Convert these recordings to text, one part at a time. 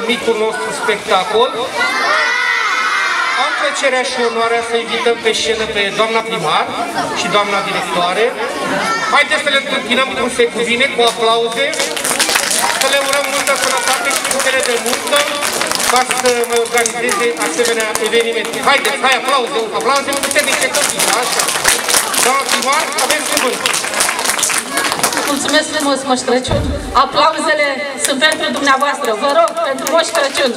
micul nostru spectacol. Am plăcerea și onoarea să invităm pe scenă pe doamna primar și doamna directoare. Haideți să le întâmpinăm cum se cuvine, cu aplauze, să le urăm multă sănătate și putere de multă ca să mai organizeze asemenea evenimente. Haideți, hai, aplauze, aplauze puternice copii, așa. Doamna primar, aveți cuvântul. Mulțumesc frumos, Moș Crăciun. Aplauzele sunt pentru dumneavoastră. Vă rog, pentru Moș Crăciun.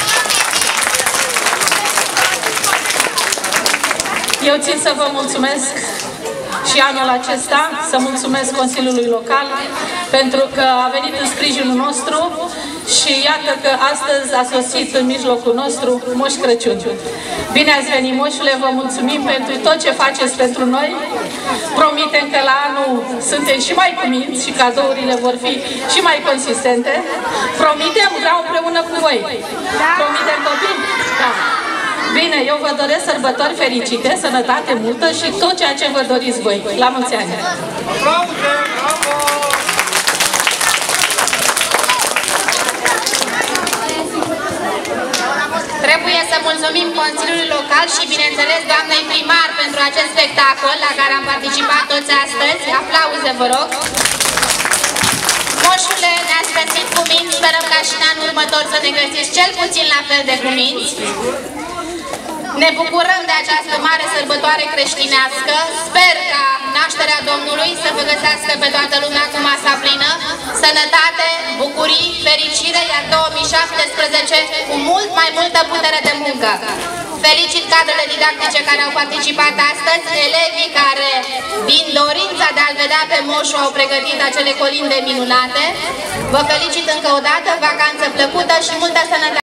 Eu țin să vă mulțumesc și anul acesta, să mulțumesc Consiliului Local pentru că a venit în sprijinul nostru și iată că astăzi a sosit în mijlocul nostru Moș Crăciun. Bine ați venit, moșule, vă mulțumim pentru tot ce faceți pentru noi. Promitem că la anul suntem și mai cuminți și cadourile vor fi și mai consistente. Promitem, vreau împreună cu voi. Promitem, copii? Da. Bine, eu vă doresc sărbători fericite, sănătate multă și tot ceea ce vă doriți voi. La mulți ani! Aplauze! Bravo! Trebuie să mulțumim Consiliului Local și, bineînțeles, doamnei primar pentru acest spectacol la care am participat toți astăzi. Aplauze, vă rog! Moșule, ne-ați găsit cuminți, sperăm ca și în anul următor să ne găsiți cel puțin la fel de cuminți. Ne bucurăm de această mare sărbătoare creștinească. Sper ca nașterea Domnului să vă găsească pe toată lumea cu masa plină, sănătate, bucurii, fericire, iar 2017 cu mult mai multă putere de muncă. Felicit cadrele didactice care au participat astăzi, elevii care, din dorința de a-l vedea pe moșu, au pregătit acele colinde minunate. Vă felicit încă o dată, vacanță plăcută și multă sănătate!